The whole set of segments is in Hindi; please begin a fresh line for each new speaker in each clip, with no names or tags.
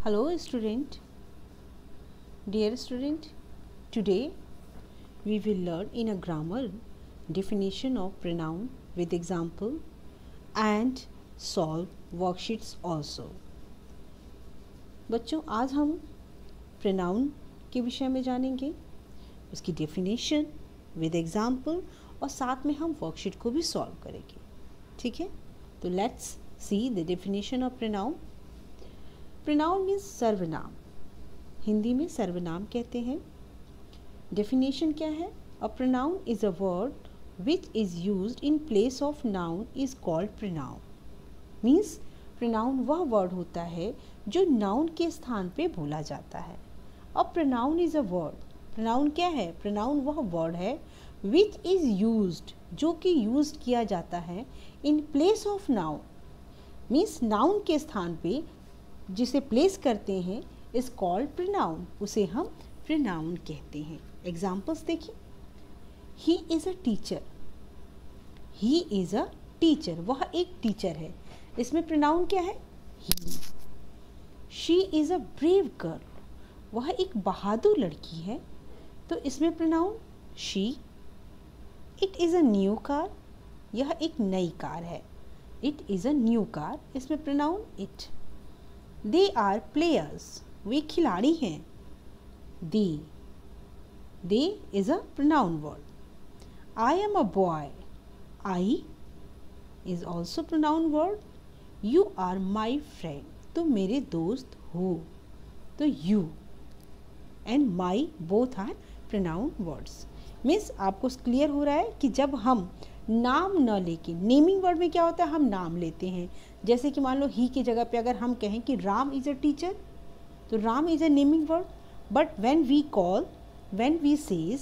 Hello student, dear student, today we will learn in a grammar definition of pronoun with example and solve worksheets also. बच्चों आज हम pronoun के विषय में जानेंगे, उसकी definition with example और साथ में हम worksheet को भी solve करेंगे. ठीक है, तो let's see the definition of pronoun. Pronoun means सर्वनाम, हिंदी में सर्वनाम कहते हैं. डेफिनेशन क्या है? A pronoun is a word which is used in place of noun is called pronoun. Means pronoun वह वर्ड होता है जो नाउन के स्थान पे बोला जाता है. अब pronoun is a word, pronoun क्या है? pronoun वह वर्ड है which is used, जो कि यूज किया जाता है in place of noun. Means noun के स्थान पे जिसे प्लेस करते हैं इज कॉल्ड प्रोनाउन, उसे हम प्रोनाउन कहते हैं. एग्जाम्पल्स देखिए. He is a teacher, he is a teacher, वह एक टीचर है. इसमें प्रोनाउन क्या है? He. She is a brave girl, वह एक बहादुर लड़की है, तो इसमें pronoun she. It is a new car, यह एक नई कार है. It is a new car, इसमें pronoun it. They are players, वे खिलाड़ी हैं. They is a pronoun word. I am a boy, I is also pronoun word. You are my friend, तुम मेरे दोस्त हो, तो you and my both are pronoun words. Means आपको क्लियर हो रहा है कि जब हम नाम न लेके, नेमिंग वर्ड में क्या होता है, हम नाम लेते हैं. जैसे कि मान लो ही की जगह पे अगर हम कहें कि राम इज़ अ टीचर, तो Ram is a naming word. But when we says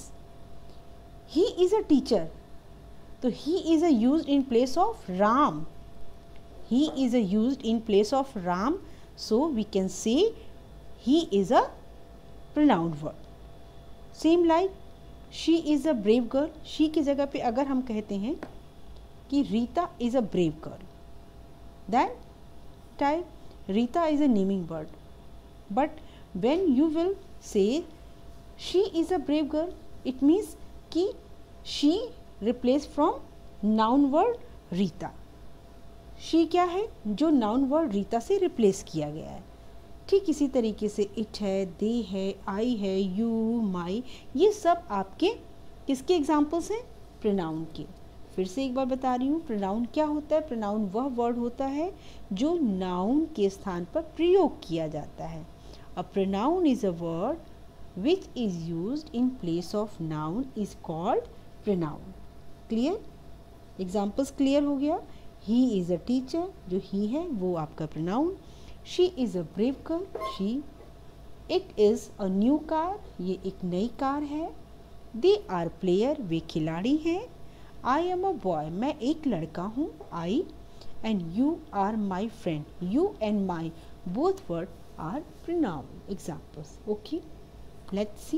he is a teacher, तो he is a used in place of Ram. He is a used in place of Ram, so we can say he is a pronoun word. Same like she is a brave girl, she की जगह पे अगर हम कहते हैं कि Rita is a brave girl, then type Rita is a naming word. But when you will say she is a brave girl, it means कि she replaced from noun word Rita. she क्या है? जो noun word Rita से replace किया गया है. ठीक इसी तरीके से it है, they है, I है, you, my, ये सब आपके किसके एग्जाम्पल्स हैं? pronoun के. फिर से एक बार बता रही हूँ, प्रोनाउन क्या होता है? प्रोनाउन वह वर्ड होता है जो नाउन के स्थान पर प्रयोग किया जाता है. A pronoun is a word which is used in place of noun is called pronoun. Clear? Examples clear हो गया. ही इज़ अ टीचर, जो ही है वो आपका pronoun. She is a brave girl, she. It is a new car, ये एक नई कार है. दे आर प्लेयर, वे खिलाड़ी हैं. आई एम अ बॉय, मैं एक लड़का हूँ, I. And you are my friend, you and my both word are pronoun. Examples. Okay, let's see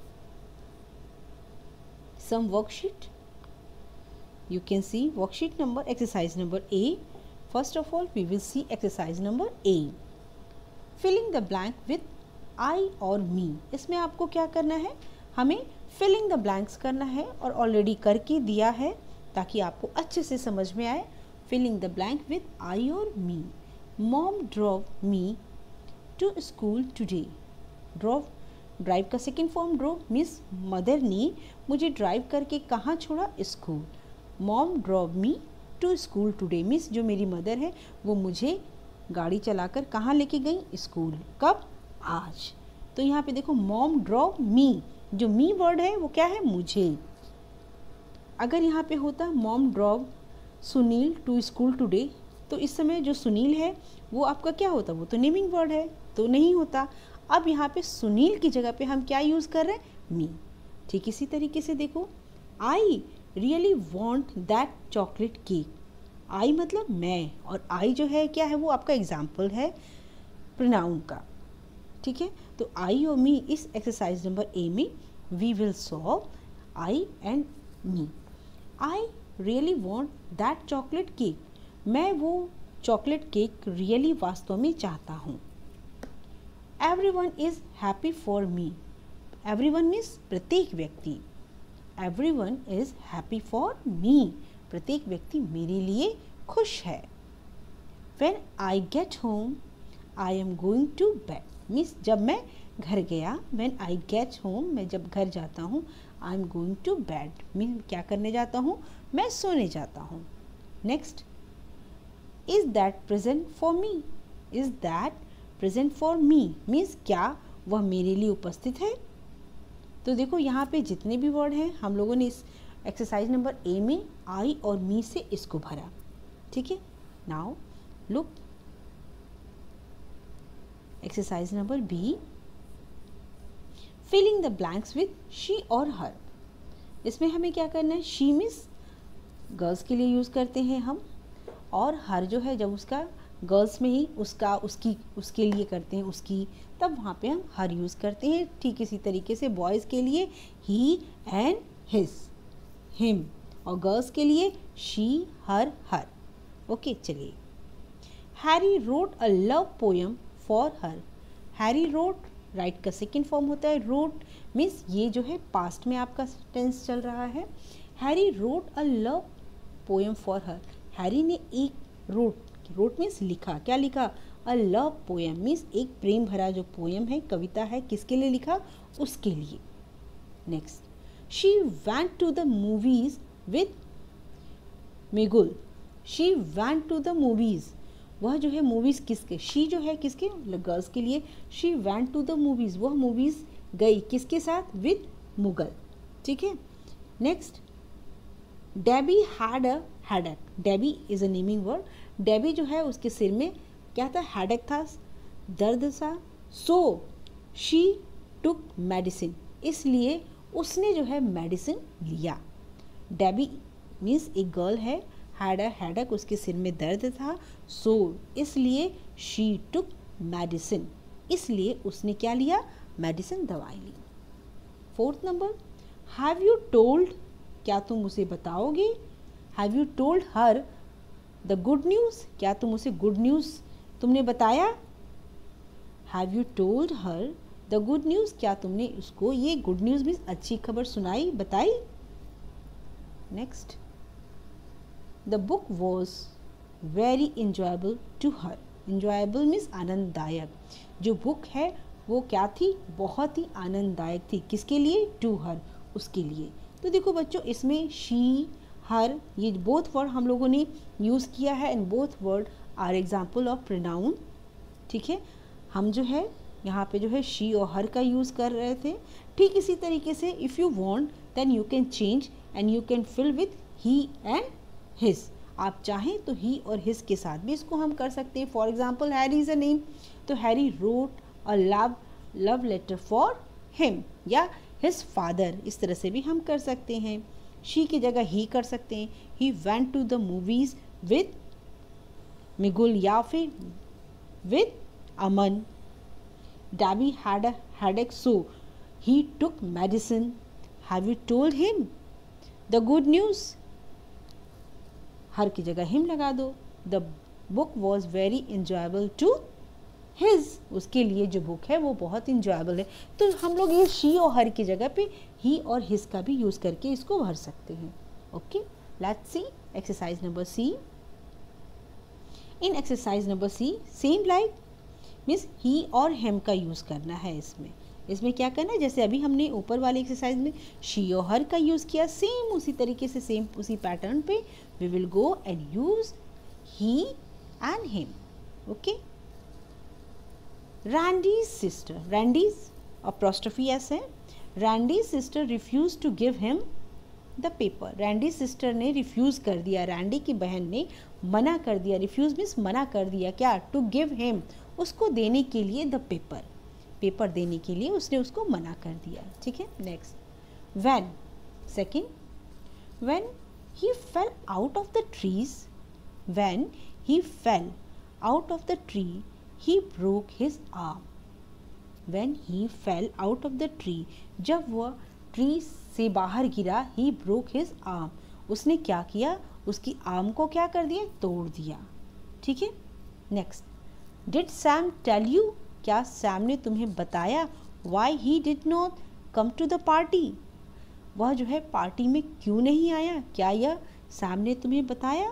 some worksheet. You can see worksheet number, exercise number A. First of all, we will see exercise number A. Filling the blank with I or me. इसमें आपको क्या करना है? हमें फिलिंग द ब्लैंक्स करना है और ऑलरेडी करके दिया है ताकि आपको अच्छे से समझ में आए. Filling the blank with I और me. Mom drove me to school today. Drive का second form drove means mother ने मुझे ड्राइव करके कहाँ छोड़ा? School. Mom drove me to school today means जो मेरी मदर है वो मुझे गाड़ी चलाकर कहाँ लेके गई? स्कूल. कब? आज. तो यहाँ पे देखो मॉम ड्रॉव मी, जो मी वर्ड है वो क्या है? मुझे. अगर यहाँ पे होता mom drove Sunil to school today, तो इस समय जो सुनील है वो आपका क्या होता? वो तो नेमिंग वर्ड है, तो नहीं होता. अब यहाँ पे सुनील की जगह पे हम क्या यूज़ कर रहे हैं? मी. ठीक इसी तरीके से देखो, I really want that chocolate cake. I मतलब मैं, और आई जो है क्या है? वो आपका एग्जाम्पल है प्रोनाउन का. ठीक है, तो आई और मी इस एक्सरसाइज नंबर ए में we will solve I and me. I really want that chocolate cake, मैं वो चॉकलेट केक रियली वास्तव में चाहता हूँ. Everyone is happy for me. Everyone means प्रत्येक व्यक्ति। Everyone is happy for me, प्रत्येक व्यक्ति मेरे लिए खुश है। When I get home, I am going to bed. Means जब मैं घर गया, when I get home, मैं जब घर जाता हूँ, I am going to bed. Means क्या करने जाता हूँ, मैं सोने जाता हूँ। Next, is that present for me? Is that present for me? Means क्या वह मेरे लिए उपस्थित है। तो देखो यहाँ पे जितने भी वर्ड हैं हम लोगों ने इस एक्सरसाइज नंबर ए में आई और मी से इसको भरा। ठीक है, now look exercise number B, filling the blanks with she और हर। इसमें हमें क्या करना है, शी मीन्स गर्ल्स के लिए यूज़ करते हैं हम, और हर जो है जब उसका गर्ल्स में ही उसका उसकी उसके लिए करते हैं उसकी, तब वहाँ पे हम हर यूज़ करते हैं। ठीक इसी तरीके से बॉयज़ के लिए ही एंड हिज, हिम, और गर्ल्स के लिए शी, हर, हर। ओके, चलिए। Harry wrote a love poem for her. Harry wrote, write का सेकेंड फॉर्म होता है रोट, मीन्स ये जो है पास्ट में आपका टेंस चल रहा है। Harry wrote a love poem for her. Harry ने एक रोट मीन्स लिखा, क्या लिखा, अ लव पोएम मीन्स एक प्रेम भरा जो पोएम है, कविता है, किसके लिए लिखा, उसके लिए। Next, she went to the movies with Miguel. She went to the movies, वह जो है मूवीज किसके, शी जो है किसके, गर्ल्स के लिए। She went to the movies, वह मूवीज गई किसके साथ, विथ मुगल। ठीक है। Next, Debbie had a headache. Debbie is a naming word. Debbie जो है उसके सिर में क्या था, हेडेक था, दर्द सा। सो शी टुक मेडिसिन, इसलिए उसने जो है मेडिसिन लिया। डेबी मीन्स एक गर्ल है, हैड अ हेडेक, उसके सिर में दर्द था, सो इसलिए शी टुक मेडिसिन, इसलिए उसने क्या लिया, मेडिसिन, दवाई ली। Fourth number, have you told, क्या तुम उसे बताओगे, have you told her the good news, क्या तुम उसे गुड न्यूज़ तुमने बताया। Have you told her the good news, क्या तुमने उसको ये गुड न्यूज़ मीन्स अच्छी खबर सुनाई, बताई। Next, the book was very enjoyable to her. Enjoyable means आनंददायक, जो बुक है वो क्या थी, बहुत ही आनंददायक थी, किसके लिए, टू हर, उसके लिए। तो देखो बच्चों, इसमें शी, हर, ये बोथ वर्ड हम लोगों ने यूज़ किया है, and both word are example of pronoun. ठीक है, हम जो है यहाँ पे जो है शी और हर का यूज़ कर रहे थे। ठीक इसी तरीके से if you want then you can change and you can fill with he and his. आप चाहें तो ही और हिज के साथ भी इसको हम कर सकते हैं। For example, Harry is a name, तो Harry wrote a love letter for him या हिज फादर, इस तरह से भी हम कर सकते हैं। शी की जगह ही कर सकते हैं, he went to the movies with Miguel या फिर with Aman. Debbie had a headache, so he took medicine. Have you told him the good news, her की जगह हिम लगा दो। The book was very enjoyable to his, उसके लिए जो बुक है वो बहुत इंजॉयबल है। तो हम लोग ये शी और हर की जगह पे ही और हिज का भी यूज़ करके इसको भर सकते हैं। Okay, let's see exercise number C. In exercise number C, same like means he और हिम का यूज़ करना है। इसमें क्या करना है, जैसे अभी हमने ऊपर वाली एक्सरसाइज में शी और हर का यूज़ किया, सेम उसी तरीके से, सेम उसी पैटर्न पे we will go and use he and him. Okay, Randy's sister, Randy's apostrophe s है, Randy's sister refused to give him the paper. Randy sister ने refuse कर दिया, रैंडी की बहन ने मना कर दिया, refuse means मना कर दिया, क्या, to give him, उसको देने के लिए the paper, पेपर देने के लिए उसने उसको मना कर दिया। ठीक है। Next, when, second, when he fell out of the trees, when he fell out of the tree he broke his arm. When he fell out of the tree, जब वह ट्री से बाहर गिरा, he broke his arm, उसने क्या किया, उसकी आर्म को क्या कर दिया, तोड़ दिया। ठीक है। Next, did Sam tell you क्या सैम ने तुम्हें बताया why he did not come to the party? वह जो है पार्टी में क्यों नहीं आया, क्या यह सैम ने तुम्हें बताया?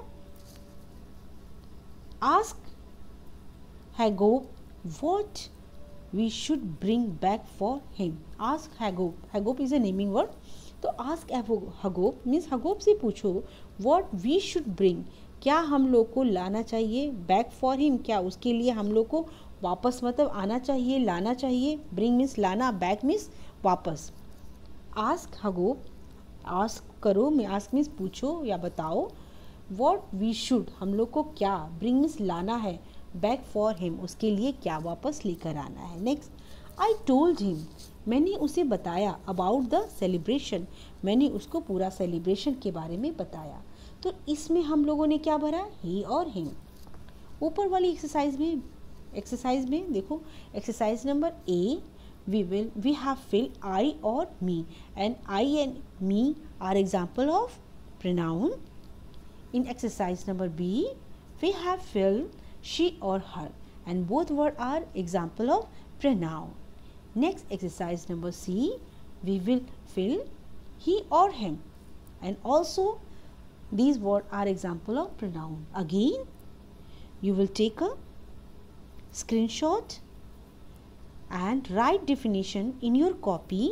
Ask Hagop what we should bring back for him. Ask Hagop, Hagop is a naming word, तो आस्क हैगोप मीन्स हैगोप से पूछो व्हाट वी शुड ब्रिंग, क्या हम लोग को लाना चाहिए, बैक फॉर हिम, क्या उसके लिए हम लोग को वापस मतलब आना चाहिए, लाना चाहिए। ब्रिंग मीन्स लाना, बैक मीन्स वापस। आस्क हैगोप, आस्क करो, आस्क मीन्स पूछो या बताओ, व्हाट वी शुड हम लोग को क्या, ब्रिंग मीन्स लाना है, बैक फॉर हिम उसके लिए क्या वापस लेकर आना है। नेक्स्ट, आई टोल्ड हिम, मैंने उसे बताया, अबाउट द सेलिब्रेशन, मैंने उसको पूरा सेलिब्रेशन के बारे में बताया। तो इसमें हम लोगों ने क्या भरा, ही और हिम। ऊपर वाली एक्सरसाइज में देखो, exercise number A, we have filled I or me, and I and me are example of pronoun. In exercise number B, we have filled she or her, and both words are example of pronoun. Next exercise number C, we will fill he or him, and also these words are example of pronoun. Again, you will take a screenshot and write definition in your copy.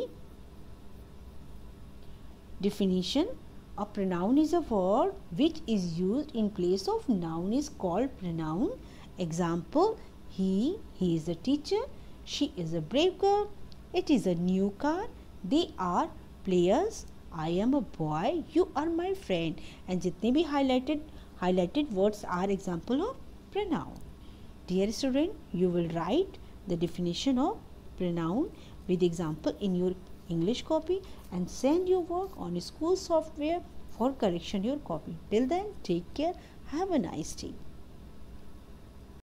Definition: a pronoun is a word which is used in place of noun is called pronoun. Example: he is a teacher, she is a brave girl, it is a new car, they are players, I am a boy, you are my friend. And जितने भी highlighted words are example of pronoun. Dear student, you will write the definition of pronoun with example in your English copy and send your work on school software for correction your copy. Till then, take care. Have a nice day.